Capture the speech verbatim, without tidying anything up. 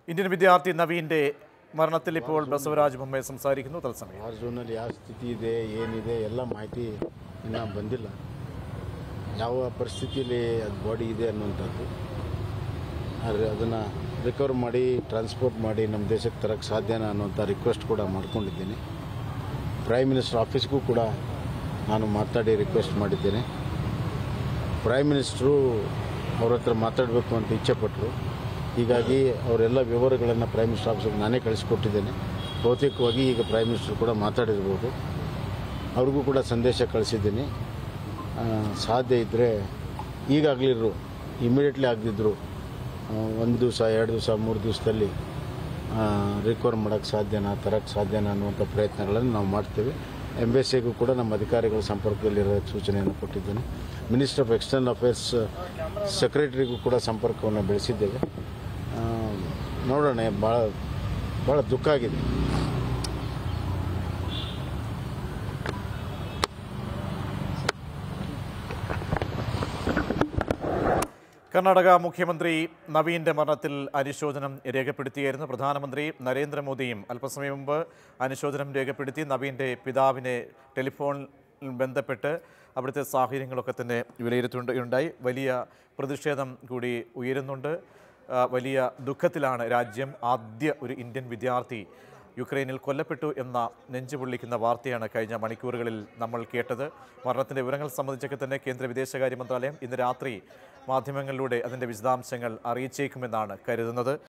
Indian വിദ്യാർത്ഥി നവീന്റെ മരണത്തിൽ ഇപ്പോൾ ബസവര ബൊമ്മയെ സംസാരിക്കുന്നു. തത്സമയം ವಾರ್ಝೋನಲ್ಲಿ ಯಾವ ಸ್ಥಿತಿ ಇದೆ ಏನಿದೆ ಎಲ್ಲ ಮಾಹಿತಿ ಇನ್ನೂ ಬಂದಿಲ್ಲ. ಯಾವ ಪರಿಸ್ಥಿತಿಯಲ್ಲಿ ಅದು ಬಾಡಿ ಇದೆ ಅನ್ನುವಂಥದ್ದು ಆದರೆ ಅದನ್ನು ರಿಕವರ್ ಮಾಡಿ ಟ್ರಾನ್ಸ್ಪೋರ್ಟ್ ಮಾಡಿ ನಮ್ಮ ದೇಶಕ್ಕೆ ತರಕ್ಕೆ ಸಾಧ್ಯನಾ ಅನ್ನುವಂಥ ರಿಕ್ವೆಸ್ಟ್ ಕೂಡ ಮಾಡ್ಕೊಂಡಿದ್ದೀನಿ. ಪ್ರೈಮ್ ಮಿನಿಸ್ಟರ್ ಆಫೀಸ್ಗೂ ಕೂಡ ನಾನು ಮಾತಾಡಿ ರಿಕ್ವೆಸ್ಟ್ ಮಾಡಿದ್ದೇನೆ. ಪ್ರೈಮ್ ಮಿನಿಸ್ಟ್ರು ಅವ್ರ ಹತ್ರ ಮಾತಾಡಬೇಕು ಅಂತ ಇಚ್ಛೆಪಟ್ಟರು. ಹೀಗಾಗಿ ಅವರೆಲ್ಲ ವಿವರಗಳನ್ನು ಪ್ರೈಮ್ ಮಿನಿಸ್ಟರ್ ಆಫೀಸಿಗೆ ನಾನೇ ಕಳಿಸ್ಕೊಟ್ಟಿದ್ದೇನೆ. ಬಹುತೇಕವಾಗಿ ಈಗ ಪ್ರೈಮ್ ಮಿನಿಸ್ಟರ್ ಕೂಡ ಮಾತಾಡಿರ್ಬೋದು. ಅವ್ರಿಗೂ ಕೂಡ ಸಂದೇಶ ಕಳಿಸಿದ್ದೀನಿ. ಸಾಧ್ಯ ಇದ್ದರೆ ಈಗಾಗಲಿರು ಇಮಿಡಿಯೇಟ್ಲಿ ಆಗದಿದ್ದರು ಒಂದು ದಿವಸ ಎರಡು ದಿವಸ ಮೂರು ದಿವಸದಲ್ಲಿ ರಿಕವರ್ ಮಾಡೋಕ್ಕೆ ಸಾಧ್ಯನಾ ತರಕ್ಕೆ ಸಾಧ್ಯನಾ ಅನ್ನುವಂಥ ಪ್ರಯತ್ನಗಳನ್ನು ನಾವು ಮಾಡ್ತೇವೆ. ಎಂಬೆಸಿಗೂ ಕೂಡ ನಮ್ಮ ಅಧಿಕಾರಿಗಳ ಸಂಪರ್ಕದಲ್ಲಿರೋ ಸೂಚನೆಯನ್ನು ಕೊಟ್ಟಿದ್ದೇನೆ. ಮಿನಿಸ್ಟರ್ ಆಫ್ ಎಕ್ಸ್ಟರ್ನಲ್ ಅಫೇರ್ಸ್ ಸೆಕ್ರೆಟರಿಗೂ ಕೂಡ ಸಂಪರ್ಕವನ್ನು ಬೆಳೆಸಿದ್ದೇವೆ. ನೋಡೋಣ, ಭಾಳ ಭಾಳ ದುಃಖ ಆಗಿದೆ. കർണാടക മുഖ്യമന്ത്രി നവീന്റെ മരണത്തിൽ അനുശോചനം രേഖപ്പെടുത്തിയായിരുന്നു. പ്രധാനമന്ത്രി നരേന്ദ്രമോദിയും അല്പസമയം മുമ്പ് അനുശോചനം രേഖപ്പെടുത്തി. നവീന്റെ പിതാവിനെ ടെലിഫോണിൽ ബന്ധപ്പെട്ട് അവിടുത്തെ സാഹചര്യങ്ങളൊക്കെ തന്നെ വിലയിരുത്തുകയുണ്ടായി. വലിയ പ്രതിഷേധം കൂടി ഉയരുന്നുണ്ട്. വലിയ ദുഃഖത്തിലാണ് രാജ്യം. ആദ്യ ഒരു ഇന്ത്യൻ വിദ്യാർത്ഥി യുക്രൈനിൽ കൊല്ലപ്പെട്ടു എന്ന നെഞ്ചുപൊള്ളിക്കുന്ന വാർത്തയാണ് കഴിഞ്ഞ മണിക്കൂറുകളിൽ നമ്മൾ കേട്ടത്. മരണത്തിൻ്റെ വിവരങ്ങൾ സംബന്ധിച്ചൊക്കെ തന്നെ കേന്ദ്ര വിദേശകാര്യ മന്ത്രാലയം ഇന്ന് രാത്രി മാധ്യമങ്ങളിലൂടെ അതിൻ്റെ വിശദാംശങ്ങൾ അറിയിച്ചേക്കുമെന്നാണ് കരുതുന്നത്.